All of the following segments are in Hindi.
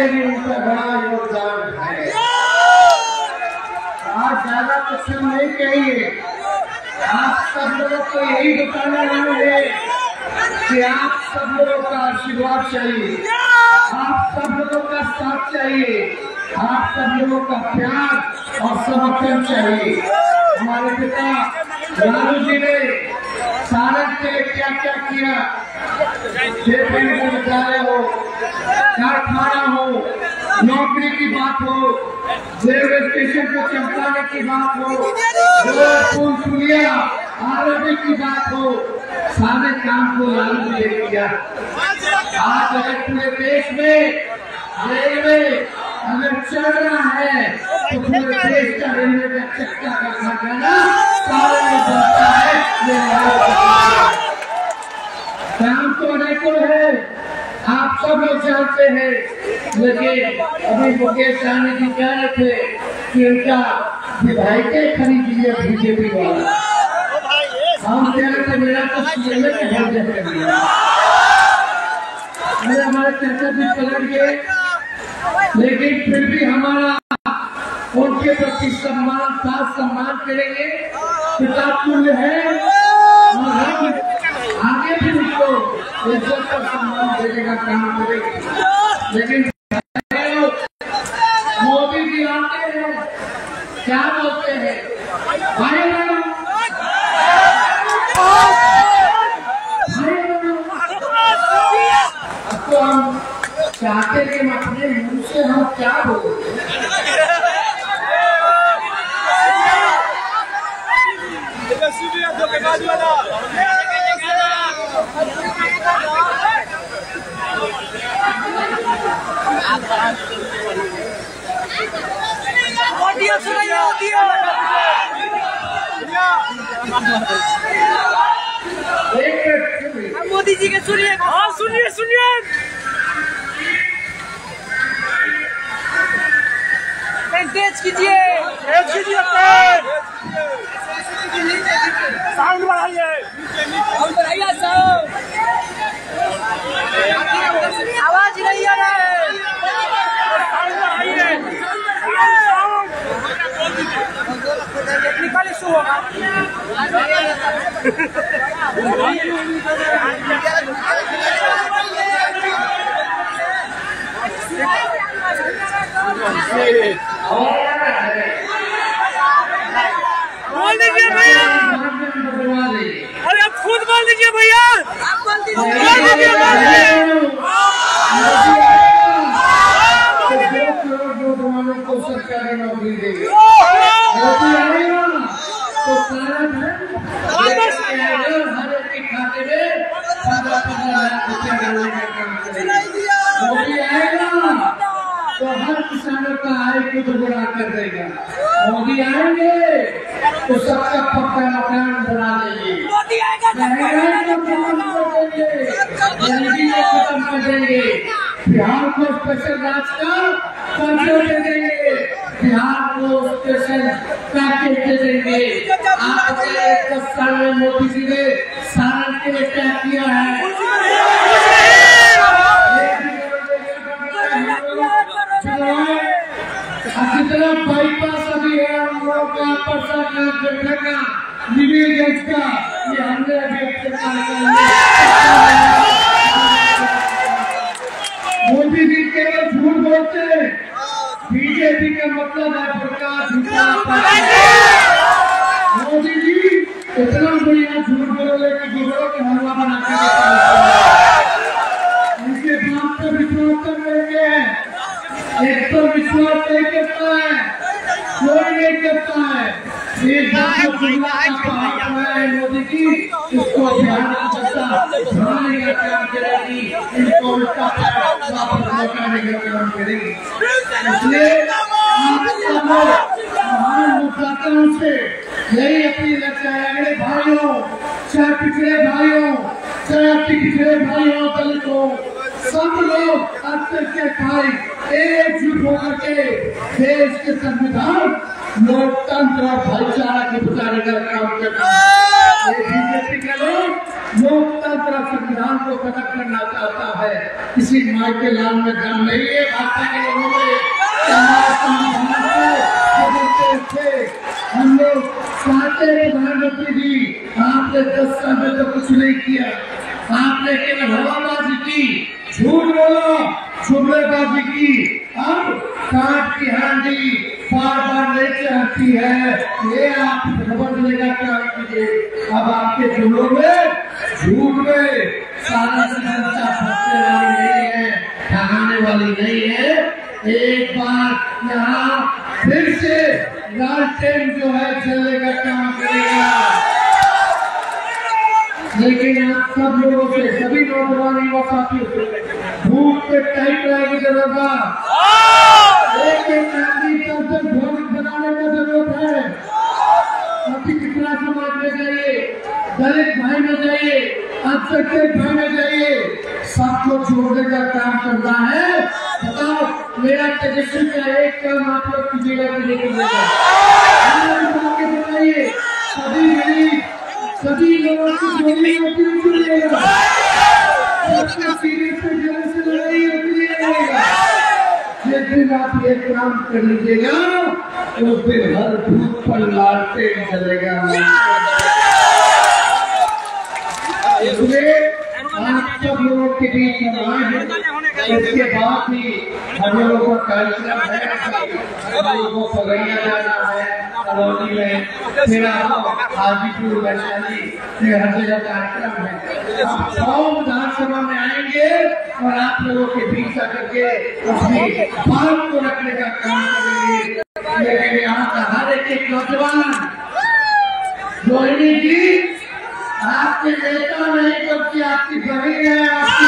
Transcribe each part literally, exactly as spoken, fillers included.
में भी उनका बड़ा योगदान है। आज ज्यादा कुछ नहीं चाहिए, आप सब लोगों को यही बताने वाले हैं कि आप सब लोगों का आशीर्वाद चाहिए, आप सब लोगों का साथ चाहिए, आप सब लोगों का प्यार और समर्थन चाहिए। हमारे पिता लालू जी ने सारण के लिए क्या क्या किया, विद्यालय हो, कारखाना हो, नौकरी की बात हो, रेलवे स्टेशन को चमकाने की बात हो, पुल पुलिया आरोग्य की बात हो, सारे काम को लालू जी ने किया। आज अगर पूरे देश में रेलवे अगर चल रहा है तो पूरे देश का रेलवे का चक्का का खाना सारे में बनता है। काम तो अनेकों है, आप सब लोग जानते हैं, लेकिन अभी मुकेश सहनी जी कह रहे थे कि उनका विधायक खरीद लिया बीजेपी वाला। हम कह रहे थे मेरा तो सीएमए के घर जैसे अरे हमारे चर्चा भी पलट गए, लेकिन फिर भी हमारा उनके प्रति सम्मान था, सम्मान करेंगे, पिता तुल्य है और हम आगे भी उनको इज्जत और सम्मान देने का काम करेंगे। लेकिन मोदी जी आते हैं, क्या बोलते हैं, भाई अब तो हम चाहते कि अपने मुंह से हम क्या बोलें। मोदी जी के सुनिए, हाँ सुनिए सुनिए। तेज कीजिए, तेज कीजिए, साउंड बढ़ाइए, साउंड बढ़ाइए, साउंड आवाज नहीं आ रहा है, साउंड बढ़ाइए, टेक्निकल इशू होगा। बोल दीजिए भैया, अरे आप खुद बोल दीजिए भैया, बोल दीजिए नौजवानों को सरकारी नौकरी देगी, मोदी आएगा तो सारा हर एक के खाते में पंद्रह पंद्रह लाख रुपया डालने का काम करेगा। मोदी आएगा तो हर किसानों का आय को दोगुना कर देगा। मोदी आएंगे तो सबका पक्का मकान बना देंगे, महंगाई को खत्म कर देंगे, गरीबी को खत्म कर देंगे, बिहार को स्पेशल राज का दर्जा दे देंगे, बिहार को स्पेशल पैकेज दे देंगे। आप दस साल में मोदी जी ने सारण के लिए क्या किया है? जितना बाईपास अभी है हम लोग का, परसा का, गड्ढा का, निवेश का, ये हमने अभी मोदी जी केवल झूठ बोलते, बीजेपी का मतलब है प्रकाश झूठा। मोदी जी इतना बढ़िया झूठ बोले कि गुजरों के हलवा बना के उनके बात पर विश्वास कर लेंगे, एक तो विश्वास नहीं करता है, कोई नहीं करता है। एक बात है मोदी जी, इसको ध्यान बढ़ाने का काम करेगी, इनको उसका लौटाने का काम करेगी। इसलिए महान मुद्दाताओं से यही अपील लगता है, मेरे भाइयों, चाहे पिछड़े भाइयों, चाहे पिछड़े भाइयों, दलितों, सब लोग अच्छे भाई एकजुट होकर के देश के संविधान, लोकतंत्र और भाईचारा के बचाने का काम करना है। ये बीजेपी के लोग लोकतंत्र और संविधान को खत्म करना चाहता है। है, किसी माई के लाल में दम नहीं है। भाजपा के लोगों में हम लोग चाहते हैं प्रधानमंत्री जी, आपने दस साल में तो कुछ नहीं किया, आपने केवल हवाबाजी की, झूठ बोलो, जुमलेबाजी की, अब काट की हांडी बार बार नहीं चाहती है, ये आप खबर देगा क्या कीजिए। अब आपके जुमलों में, झूठ में सारा जनता फंसने वाली नहीं है, ठगाने वाली नहीं है। एक बार यहाँ फिर से लालटेन जो है चलने का काम करेगा, लेकिन आप सब लोगों से, सभी नौजवान युवा साथियों से भूख पे टाइट रहने की जरूरत है। एक एक नागरिक तक भोजन बनाने की जरूरत है। आपकी कितना समाज में जाइए, दलित भाई में जाइए, अल्पसंख्यक भाई में जाइए, सबको जोड़ने का काम करना है। बताओ मेरा तेजस्वी का एक काम आप लोग कीजिएगा कि नहीं कीजिएगा? बताइए, सभी गरीब, सभी लोगों की जोड़ी होती है, सबके सीने से जलन से लड़ाई होती है। जिस दिन आप ये काम कर लीजिएगा तो फिर हर भूत पर लालटेन चलेगा। इसलिए आप सब लोगों के बीच में आए हैं, इसके बाद भी हम लोगों का कार्यक्रम है, हम लोगों को पगड़िया जाना है कॉलोनी में, फिर हाजीपुर वैशाली से हर जगह कार्यक्रम है। आप सौ विधानसभा में आएंगे और आप लोगों के बीच आकर के अपनी बात को रखने का काम करेंगे। लेकिन यहाँ का हर एक एक नौजवान रोहिणी जी आपके नेता नहीं बल्कि आपकी बहन है, आपकी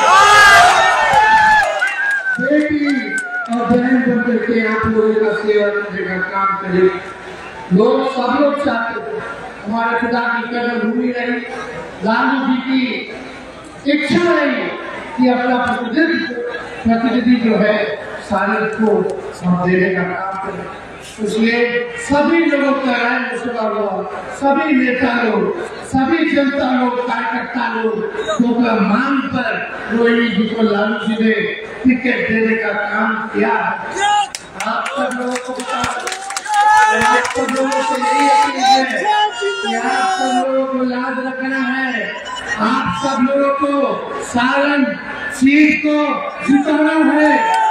बेटी बेटी और बहन बन करके आप लोगों का सेवा करने का काम करें। लोग सब लोग चाहते थे, हमारे पिता की कर्मभूमि रही, लालू जी की इच्छा रही कि अपना प्रतिनिधि प्रतिनिधि जो है सारे को हम देने का काम करें। इसलिए सभी लोगों का राय मशवरा हुआ, सभी नेता लोग, सभी जनता लोग, कार्यकर्ता लोग का मांग पर रोहिणी जी को लालू जी ने टिकट देने का काम किया। आप सब लोगों को आप सब लोगों से यही अपील है कि आप सब लोगों को याद रखना है, आप सब लोगों को सारण सीट को जिताना है।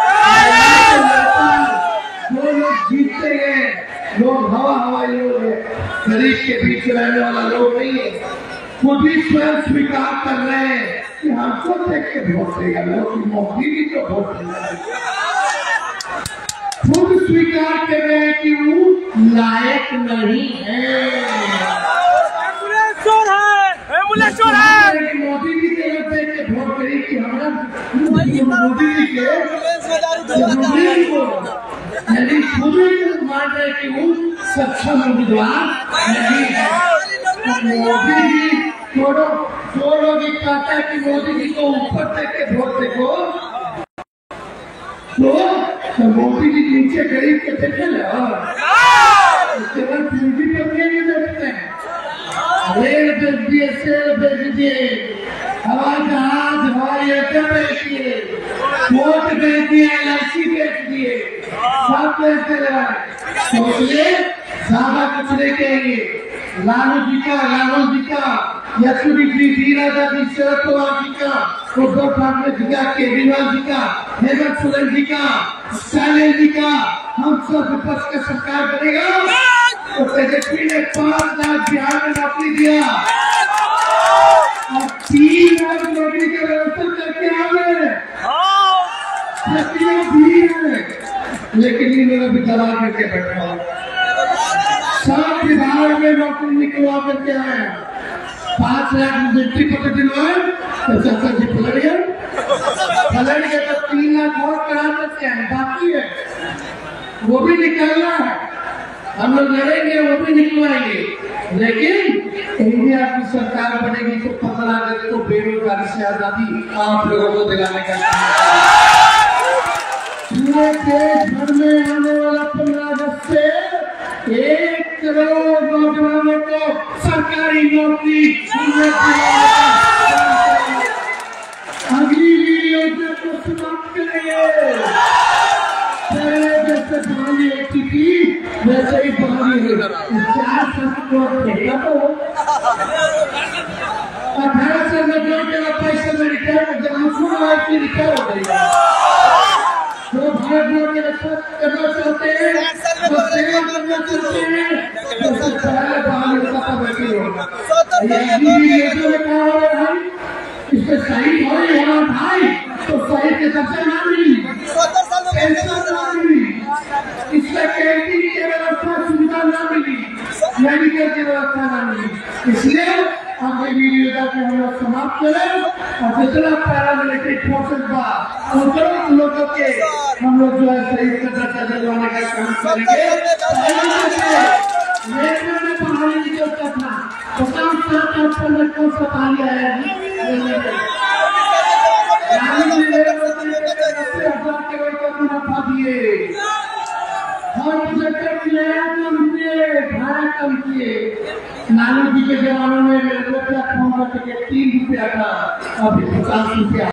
वो लोग जीतते हैं, लोग हवा हवाई लोग हैं, गरीब के बीच रहने वाला लोग नहीं है। खुद ही स्वयं स्वीकार कर रहे हैं कि हमको देख के वोट देगा, लोग मोदी जी को वोट देगा। खुद स्वीकार कर रहे हैं कि वो लायक नहीं है, मोदी जी के देख के वोट करी कि हमारा मोदी जी के यदि खुद ही मान रहे कि वो सक्षम उम्मीदवार नहीं है। मोदी जी छोड़ो, जो लोग कहता है कि मोदी जी को ऊपर देख के वोट देखो, तो मोदी जी नीचे गरीब के देखे केवल पूंजी पर नहीं देखते हैं। रेल बेच दिए, सेल बेच दिए, हवाई जहाज, हवाई अड्डा बेच दिए, वोट बेच दिए, एल आई सी बेच दिए, सब बेचते रहे। सोचिए ज्यादा कुछ नहीं कहेंगे। लालू जी का, राहुल जी का, यशोरी जी, वीराजा जी, शरद पवार जी का, उद्धव ठाकरे जी का, केजरीवाल जी का, हेमंत सोरेन जी का, स्टालिन जी का, हम सब विपक्ष का सरकार बनेगा तो तेजस्वी ने पांच लाख बिहार में नौकरी दिया और तीन लाख नौकरी का व्यवस्था करके आ गए, लेकिन इन्होंने भी दबा करके बैठा हुआ। सात विभाग में नौकरी निकलवा करके आए, पांच लाख मिट्टी पकड़ दिलवाए तो चाचा जी पलट गए, पलट गए तो तीन लाख और करा सकते हैं, बाकी है वो भी निकालना है। हम लोग लड़ेंगे, वो भी निकलवाएंगे, लेकिन इंडिया की सरकार बनेगी तो पंद्रह अगस्त को बेरोजगारी से आजादी आप लोगों को दिलाने का काम। पूरे देश भर में आने वाला पंद्रह अगस्त से एक करोड़ नौजवानों को सरकारी नौकरी अगली जैसे पानी होती थी वैसे ही पानी है। चार फेंका तो अठारह से नब्बे के पैसे में रिटायर जब की रिटायर हो गई। जो भारत में करना चाहते हैं जो सेवा करना चाहते हैं तो सबसे पहले बाहर का बैठी होगा। इसमें सही भाई होना भाई तो सही के सबसे ना मिली इसमें कैंटीन की व्यवस्था सुविधा ना मिली, मेडिकल की व्यवस्था ना मिली। इसलिए आगे वीडियो जाके हम लोग समाप्त करें और जितना पैरामिलिट्री फोर्सेस बा उन लोगों के हम लोग जो है सही से दर्जा दिलवाने का काम करेंगे। रेलवे में पढ़ाई निकलता था पचास सात आठ सौ लड़कों से पानी आया है मुनाफा दिए और कम किए भाड़ा कम किए। नानू जी के जमाने में रेलवे प्लेटफॉर्म का टिकट तीन रुपया था, अभी पचास रुपया।